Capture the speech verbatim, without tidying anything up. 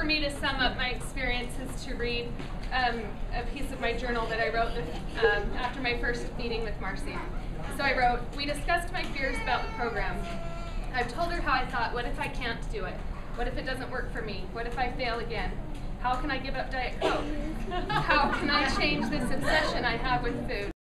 for me to sum up my experience is to read um, a piece of my journal that I wrote um, after my first meeting with Marcy. So I wrote, we discussed my fears about the program. I've told her how I thought, what if I can't do it? What if it doesn't work for me? What if I fail again? How can I give up Diet Coke? How can I change this obsession I have with food?